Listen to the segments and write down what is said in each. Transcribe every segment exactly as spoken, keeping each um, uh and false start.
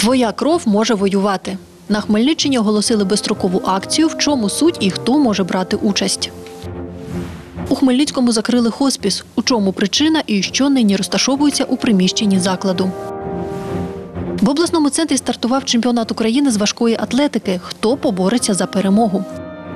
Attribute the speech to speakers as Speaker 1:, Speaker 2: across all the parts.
Speaker 1: Твоя кров може воювати. На Хмельниччині оголосили безстрокову акцію «В чому суть і хто може брати участь?». У Хмельницькому закрили хоспіс. У чому причина і що нині розташовується у приміщенні закладу. В обласному центрі стартував чемпіонат України з важкої атлетики. Хто побореться за перемогу?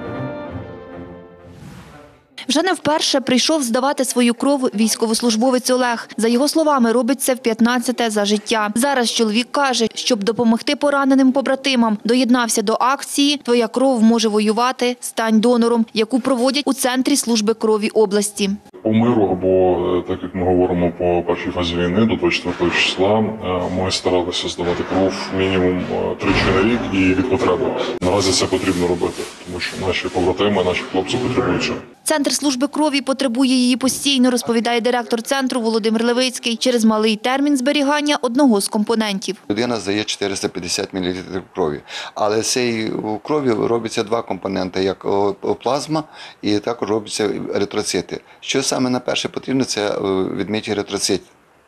Speaker 2: Вже не вперше прийшов здавати свою кров військовослужбовець Олег. За його словами, робить це в п'ятнадцяте за життя. Зараз чоловік каже, щоб допомогти пораненим побратимам, доєднався до акції «Твоя кров може воювати, стань донором», яку проводять у Центрі служби крові області.
Speaker 3: По миру, або, так як ми говоримо, по першій фазі війни, до двадцять четвертого числа, ми старалися здавати кров мінімум тричі на рік і від потреби. Наразі це потрібно робити, тому що наші побратими, наші хлопці потребують цього.
Speaker 2: Центр служби крові потребує її постійно, розповідає директор центру Володимир Левицький, через малий термін зберігання одного з компонентів.
Speaker 4: Людина здає чотириста п'ятдесят мілілітрів крові, але з цієї крові робиться два компоненти, як плазма і також робляться еритроцити. Що саме на перше потрібно, це відміті еритроцит.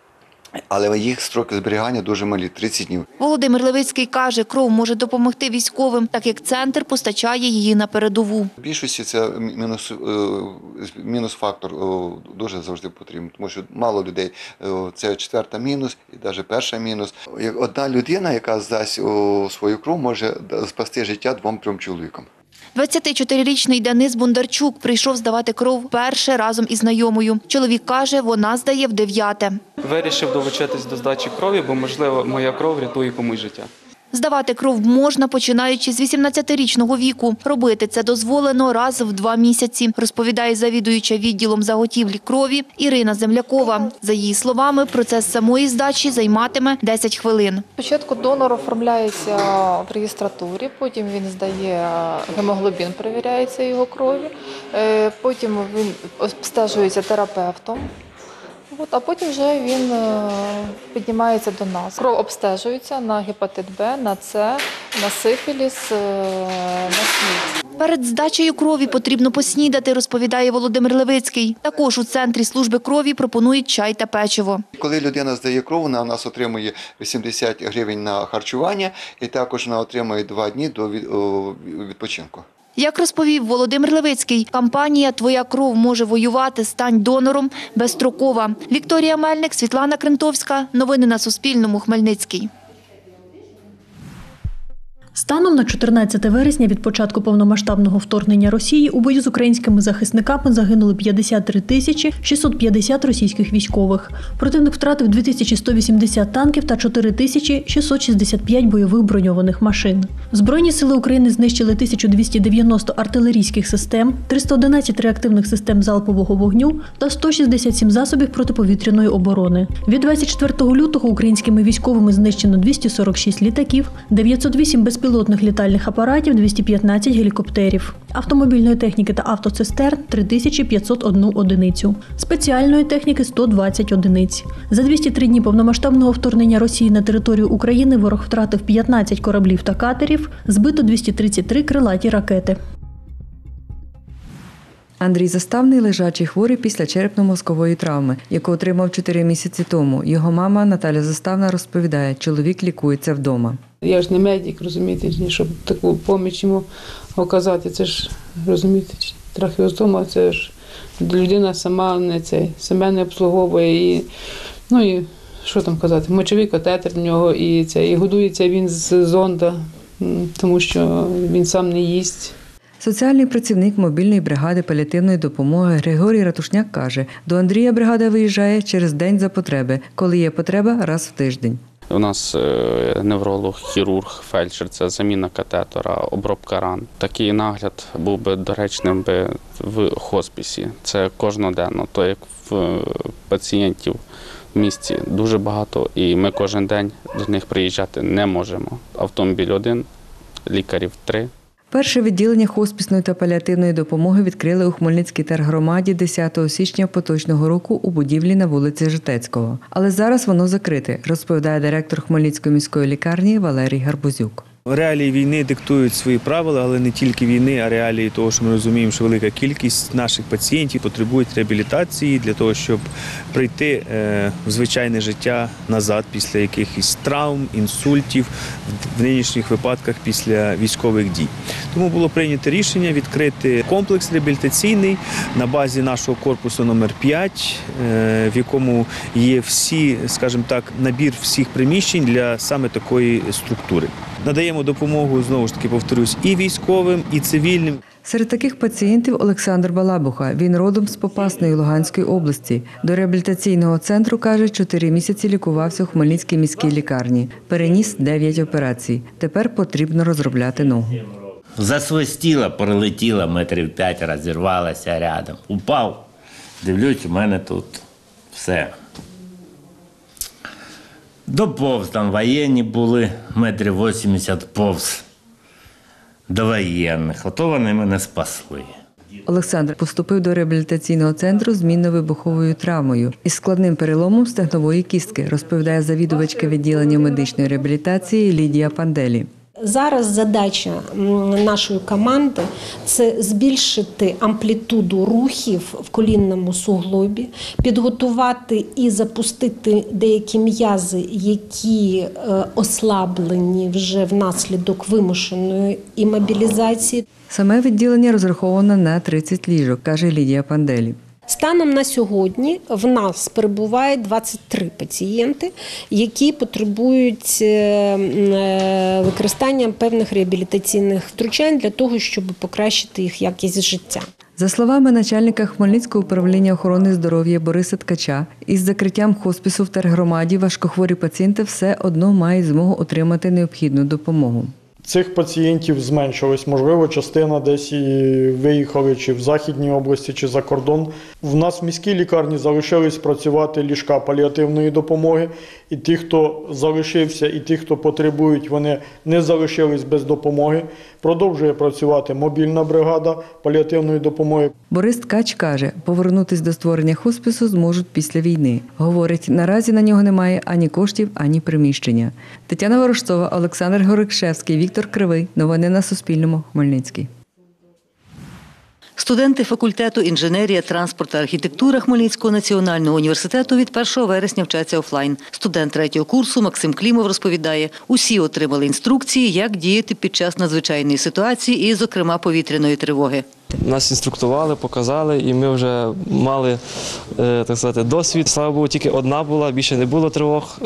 Speaker 4: Але їх строки зберігання дуже малі – тридцять днів.
Speaker 2: Володимир Левицький каже, кров може допомогти військовим, так як центр постачає її на передову.
Speaker 4: В більшості це мінус, мінус фактор дуже завжди потрібен, тому що мало людей. Це четверта мінус і навіть перша мінус. Одна людина, яка здасть свою кров, може спасти життя двом-трьом чоловікам.
Speaker 2: двадцятичотирирічний Денис Бондарчук прийшов здавати кров вперше разом із знайомою. Чоловік каже, вона здає в дев'яте.
Speaker 5: Вирішив долучитись до здачі крові, бо, можливо, моя кров рятує комусь життя.
Speaker 2: Здавати кров можна, починаючи з вісімнадцятирічного віку. Робити це дозволено раз в два місяці, розповідає завідуюча відділом заготівлі крові Ірина Землякова. За її словами, процес самої здачі займатиме десять хвилин.
Speaker 6: Спочатку донор оформляється в реєстратурі, потім він здає гемоглобін, перевіряється його крові, потім він обстежується терапевтом. А потім вже він піднімається до нас. Кров обстежується на гепатит Б, на С, на сифіліс, на СНІД.
Speaker 2: Перед здачею крові потрібно поснідати, розповідає Володимир Левицький. Також у Центрі служби крові пропонують чай та печиво.
Speaker 4: Коли людина здає кров, вона у нас отримує вісімдесят гривень на харчування і також вона отримує два дні до відпочинку.
Speaker 2: Як розповів Володимир Левицький, кампанія «Твоя кров може воювати, стань донором» безстрокова. Вікторія Мельник, Світлана Крентовська. Новини на Суспільному. Хмельницький.
Speaker 1: Станом на чотирнадцяте вересня від початку повномасштабного вторгнення Росії у бою з українськими захисниками загинули п'ятдесят три тисячі шістсот п'ятдесят російських військових. Противник втратив дві тисячі сто вісімдесят танків та чотири тисячі шістсот шістдесят п'ять бойових броньованих машин. Збройні сили України знищили тисячу двісті дев'яносто артилерійських систем, триста одинадцять реактивних систем залпового вогню та сто шістдесят сім засобів протиповітряної оборони. Від двадцять четвертого лютого українськими військовими знищено двісті сорок шість літаків, дев'ятсот вісім безпілотних Безпілотних літальних апаратів – двісті п'ятнадцять гелікоптерів, автомобільної техніки та автоцистерн – три тисячі п'ятсот одну одиницю, спеціальної техніки – сто двадцять одиниць. За двісті три дні повномасштабного вторгнення Росії на територію України ворог втратив п'ятнадцять кораблів та катерів, збито двісті тридцять три крилаті ракети.
Speaker 7: Андрій Заставний – лежачий хворий після черепно-мозкової травми, яку отримав чотири місяці тому. Його мама Наталя Заставна розповідає, чоловік лікується вдома.
Speaker 8: Я ж не медик, розумієте, щоб таку допомогу йому оказати, це ж, розумієте, трахеостома, це ж людина сама не це, себе не обслуговує, і, ну і, що там казати, мочовий катетер в нього, і це, і годується він з зонда, тому що він сам не їсть.
Speaker 7: Соціальний працівник мобільної бригади паліативної допомоги Григорій Ратушняк каже, до Андрія бригада виїжджає через день за потреби, коли є потреба раз в тиждень.
Speaker 5: У нас невролог, хірург, фельдшер – це заміна катетера, обробка ран. Такий нагляд був би доречним би в хосписі. Це кожноденно, то як в пацієнтів в місті дуже багато, і ми кожен день до них приїжджати не можемо. Автомобіль один, лікарів три.
Speaker 7: Перше відділення хоспісної та паліативної допомоги відкрили у Хмельницькій тергромаді десятого січня поточного року у будівлі на вулиці Житецького. Але зараз воно закрите, розповідає директор Хмельницької міської лікарні Валерій Гарбузюк.
Speaker 9: Реалії війни диктують свої правила, але не тільки війни, а реалії того, що ми розуміємо, що велика кількість наших пацієнтів потребують реабілітації для того, щоб прийти в звичайне життя назад після якихось травм, інсультів, в нинішніх випадках після військових дій. Тому було прийнято рішення відкрити комплекс реабілітаційний на базі нашого корпусу номер п'ять, в якому є всі, скажімо так, набір всіх приміщень для саме такої структури. Надаємо допомогу, знову ж таки, повторюсь, і військовим, і цивільним.
Speaker 7: Серед таких пацієнтів Олександр Балабуха. Він родом з Попасної Луганської області. До реабілітаційного центру, каже, чотири місяці лікувався у Хмельницькій міській лікарні. Переніс дев'ять операцій. Тепер потрібно розробляти ногу.
Speaker 10: Засвистіла, прилетіла, метрів п'ять, розірвалася рядом. Упав, дивлюсь, у мене тут все. Доповз, там воєнні були, метрів вісімдесят повз до воєнних. Ото вони мене спасли.
Speaker 7: Олександр поступив до реабілітаційного центру з мінно-вибуховою травмою із складним переломом стегнової кістки, розповідає завідувачка відділення медичної реабілітації Лідія Панделі.
Speaker 11: Зараз задача нашої команди – це збільшити амплітуду рухів в колінному суглобі, підготувати і запустити деякі м'язи, які ослаблені вже внаслідок вимушеної імобілізації.
Speaker 7: Саме відділення розраховано на тридцять ліжок, каже Лідія Панделі.
Speaker 11: Станом на сьогодні в нас перебуває двадцять три пацієнти, які потребують використання певних реабілітаційних втручань для того, щоб покращити їх якість життя.
Speaker 7: За словами начальника Хмельницького управління охорони здоров'я Бориса Ткача, із закриттям хоспісу в тергромаді важкохворі пацієнти все одно мають змогу отримати необхідну допомогу.
Speaker 12: Цих пацієнтів зменшилось, можливо, частина десь і виїхали чи в Західній області, чи за кордон. В нас в міській лікарні залишились працювати ліжка паліативної допомоги, і ті, хто залишився, і ті, хто потребують, вони не залишились без допомоги. Продовжує працювати мобільна бригада паліативної допомоги.
Speaker 7: Борис Ткач каже, повернутися до створення хоспісу зможуть після війни. Говорить, наразі на нього немає ані коштів, ані приміщення. Тетяна Ворожцова, Олександр Горикшевський, Віктор Кривий. Новини на Суспільному. Хмельницький.
Speaker 13: Студенти факультету інженерія, транспорт та архітектура Хмельницького національного університету від першого вересня вчаться офлайн. Студент третього курсу Максим Клімов розповідає, усі отримали інструкції, як діяти під час надзвичайної ситуації і, зокрема, повітряної тривоги.
Speaker 14: Нас інструктували, показали, і ми вже мали, так сказати, досвід. Слава Богу, тільки одна була, більше не було тривог.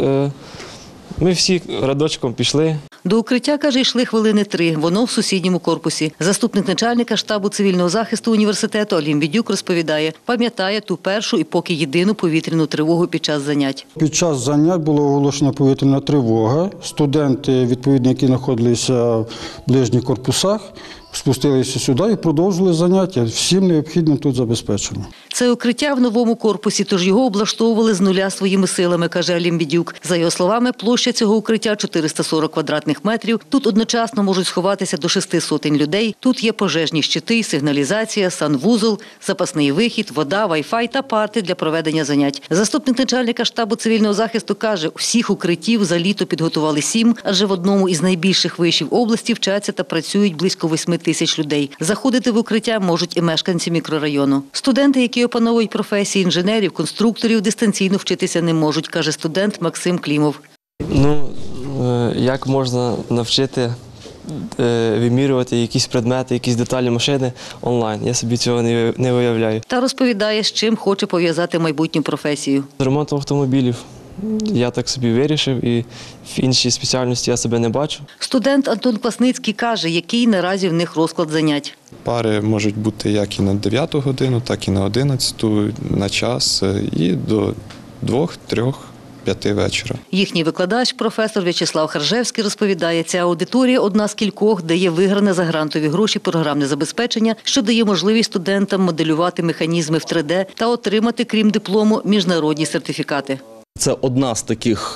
Speaker 14: Ми всі рядочком пішли.
Speaker 13: До укриття, каже, йшли хвилини три. Воно в сусідньому корпусі. Заступник начальника штабу цивільного захисту університету Олім Відюк розповідає, пам'ятає ту першу і поки єдину повітряну тривогу під час занять.
Speaker 15: Під час занять була оголошена повітряна тривога. Студенти, відповідно, які знаходилися в ближніх корпусах, спустилися сюди і продовжили заняття. Всім необхідним тут забезпечено.
Speaker 13: Це укриття в новому корпусі, тож його облаштовували з нуля своїми силами, каже Алім Бідюк. За його словами, площа цього укриття чотириста сорок квадратних метрів. Тут одночасно можуть сховатися до шести сотень людей. Тут є пожежні щити, сигналізація, санвузол, запасний вихід, вода, вай-фай та парти для проведення занять. Заступник начальника штабу цивільного захисту каже, всіх укриттів за літо підготували сім, адже в одному із найбільших вишів області вчаться та працюють близько восьми тисяч людей. Заходити в укриття можуть і мешканці мікрорайону. Студенти, які опановують професії інженерів, конструкторів, дистанційно вчитися не можуть, каже студент Максим Клімов.
Speaker 14: Ну, як можна навчити вимірювати якісь предмети, якісь деталі машини онлайн? Я собі цього не виявляю.
Speaker 13: Та розповідає, з чим хоче пов'язати майбутню професію.
Speaker 14: З ремонтом автомобілів. Я так собі вирішив, і в іншій спеціальності я себе не бачу.
Speaker 13: Студент Антон Квасницький каже, який наразі в них розклад занять.
Speaker 16: Пари можуть бути як і на дев'яту годину, так і на одинадцяту, на час, і до двох, трьох, п'яти вечора.
Speaker 13: Їхній викладач, професор В'ячеслав Харжевський, розповідає, ця аудиторія – одна з кількох, де є вигране за грантові гроші програмне забезпечення, що дає можливість студентам моделювати механізми в три де та отримати, крім диплому, міжнародні сертифікати.
Speaker 17: Це одна з таких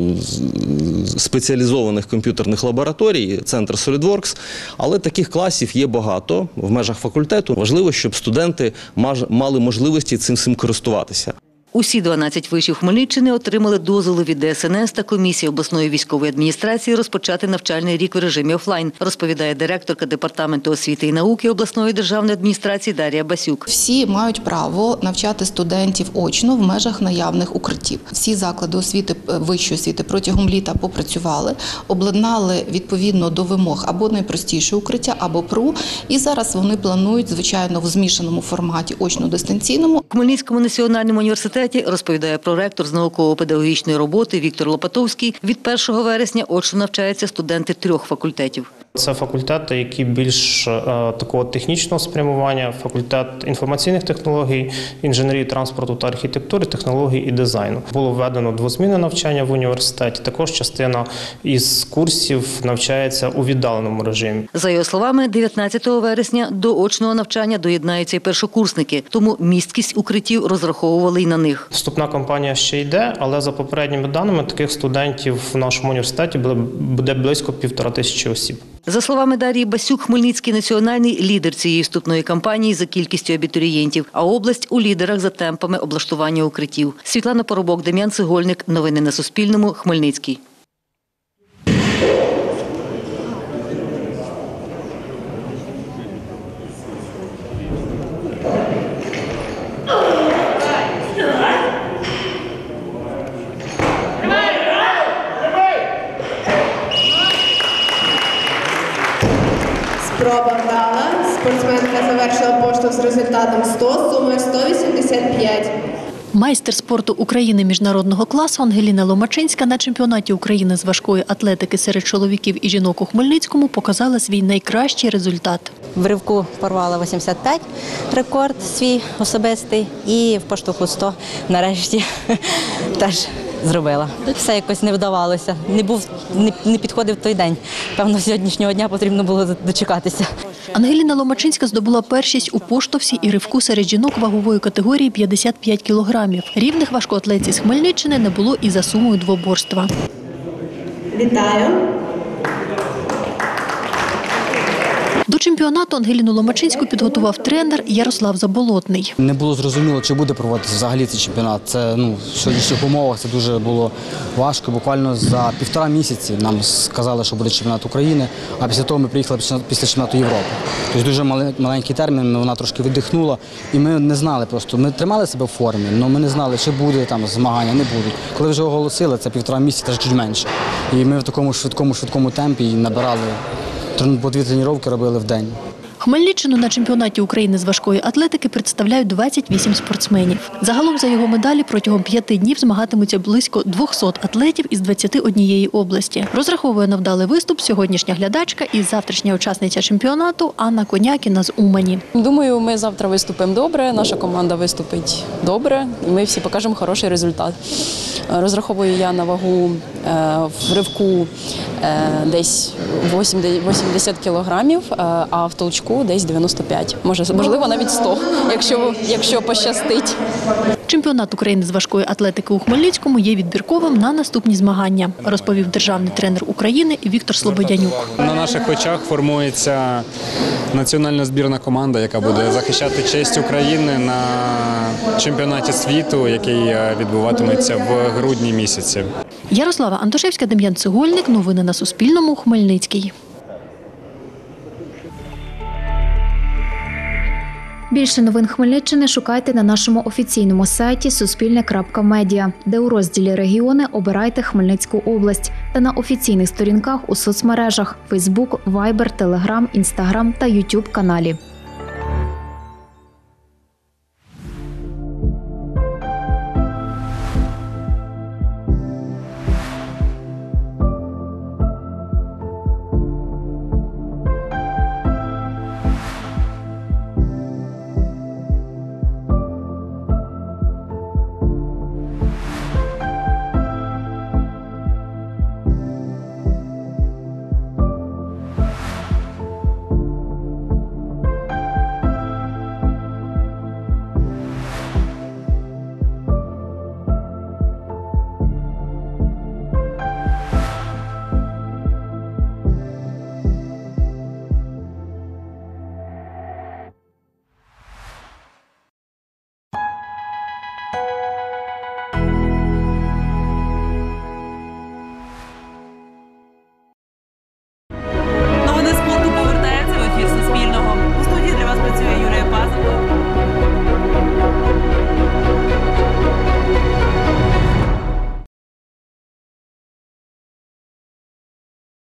Speaker 17: спеціалізованих комп'ютерних лабораторій, центр SolidWorks, але таких класів є багато в межах факультету. Важливо, щоб студенти мали можливості цим всім користуватися.
Speaker 13: Усі дванадцять вишів Хмельниччини отримали дозволи від Де Ес Ен Ес та комісії обласної військової адміністрації розпочати навчальний рік в режимі офлайн, розповідає директорка Департаменту освіти і науки обласної державної адміністрації Дар'я Басюк.
Speaker 18: Всі мають право навчати студентів очно в межах наявних укриттів. Всі заклади освіти, вищої освіти протягом літа попрацювали, обладнали відповідно до вимог або найпростіше укриття, або ПРУ. І зараз вони планують, звичайно, в змішаному форматі очно-дистанційному.
Speaker 13: У Хмельницькому національному університеті, розповідає проректор з науково-педагогічної роботи Віктор Лопатовський, від першого вересня очно навчаються студенти трьох факультетів.
Speaker 19: Це факультети, які більш е, такого технічного спрямування, факультет інформаційних технологій, інженерії транспорту та архітектури, технологій і дизайну. Було введено двозмінне навчання в університеті, також частина із курсів навчається у віддаленому режимі.
Speaker 13: За його словами, дев'ятнадцятого вересня до очного навчання доєднаються й першокурсники, тому місткість укриттів розраховували й на них.
Speaker 19: Вступна кампанія ще йде, але за попередніми даними таких студентів в нашому університеті буде близько півтора тисячі осіб.
Speaker 13: За словами Дар'ї Басюк, Хмельницький національний лідер цієї вступної кампанії за кількістю абітурієнтів, а область у лідерах за темпами облаштування укриттів. Світлана Поробок, Дем'ян Цегольник. Новини на Суспільному. Хмельницький.
Speaker 20: Спроба вдала. Спортсменка завершила поштовх з результатом сто, сумою сто вісімдесят п'ять.
Speaker 1: Майстер спорту України міжнародного класу Ангеліна Ломачинська на чемпіонаті України з важкої атлетики серед чоловіків і жінок у Хмельницькому показала свій найкращий результат.
Speaker 21: В ривку порвала вісімдесят п'ять рекорд свій особистий і в поштовху сто нарешті теж зробила. Все якось не вдавалося, не був, не, не підходив той день. Певно, сьогоднішнього дня потрібно було дочекатися.
Speaker 1: Ангеліна Ломачинська здобула першість у поштовхі і ривку серед жінок вагової категорії п'ятдесят п'ять кілограмів. Рівних важкоатлетів з Хмельниччини не було і за сумою двоборства.
Speaker 20: Вітаю!
Speaker 1: До чемпіонату Ангеліну Ломачинську підготував тренер Ярослав Заболотний.
Speaker 22: Не було зрозуміло, чи буде проводитися взагалі цей чемпіонат. Це ну, в сьогоднішніх умовах це дуже було важко. Буквально за півтора місяці нам сказали, що буде чемпіонат України, а після того ми приїхали після чемпіонату Європи. Тобто дуже маленький термін, вона трошки віддихнула, і ми не знали просто. Ми тримали себе в формі, але ми не знали, чи буде там змагання, не будуть. Коли вже оголосили, це півтора місяця, теж чуть менше. І ми в такому швидкому-швидкому темпі набирали. По дві тренування робили в день.
Speaker 1: Хмельниччину на чемпіонаті України з важкої атлетики представляють двадцять вісім спортсменів. Загалом за його медалі протягом п'яти днів змагатимуться близько двохсот атлетів із двадцяти однієї області. Розраховує на вдалий виступ сьогоднішня глядачка і завтрашня учасниця чемпіонату Анна Конякіна з Умані.
Speaker 23: Думаю, ми завтра виступимо добре, наша команда виступить добре, і ми всі покажемо хороший результат. Розраховую я на вагу в ривку десь вісімдесят кілограмів, а в толчку десь дев'яносто п'ять. Може, можливо, навіть сто, якщо, якщо пощастить.
Speaker 1: Чемпіонат України з важкої атлетики у Хмельницькому є відбірковим на наступні змагання, розповів державний тренер України Віктор Слободянюк.
Speaker 24: На наших очах формується національна збірна команда, яка буде захищати честь України на чемпіонаті світу, який відбуватиметься в грудні місяці.
Speaker 1: Ярослава Антошевська, Дем'ян Цегольник. Новини на Суспільному. Хмельницький.
Speaker 25: Більше новин Хмельниччини шукайте на нашому офіційному сайті суспільне крапка медіа, де у розділі «Регіони» обирайте Хмельницьку область та на офіційних сторінках у соцмережах – Фейсбук, Вайбер, Телеграм, Інстаграм та Ютуб каналі.